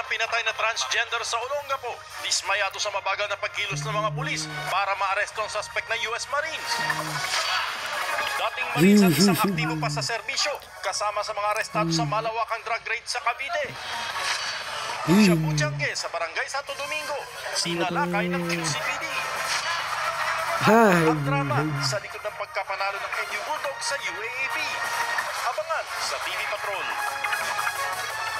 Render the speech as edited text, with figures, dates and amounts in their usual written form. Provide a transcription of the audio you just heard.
pinatay na transgender sa Olongapo. Dismayado sa mabagal na pagkilos ng mga pulis para maaresto ang suspect ng US Marines. Dating Marines at isang aktibo pa sa serbisyo, kasama sa mga arestado sa malawakang drug raid sa Cavite. Shabu Tiangge sa Barangay Santo Domingo, sinalakay ng QCPD. Ang drama sa likod ng pagkapanalo ng NU Bulldogs sa UAAP. Abangan sa TV Patrol.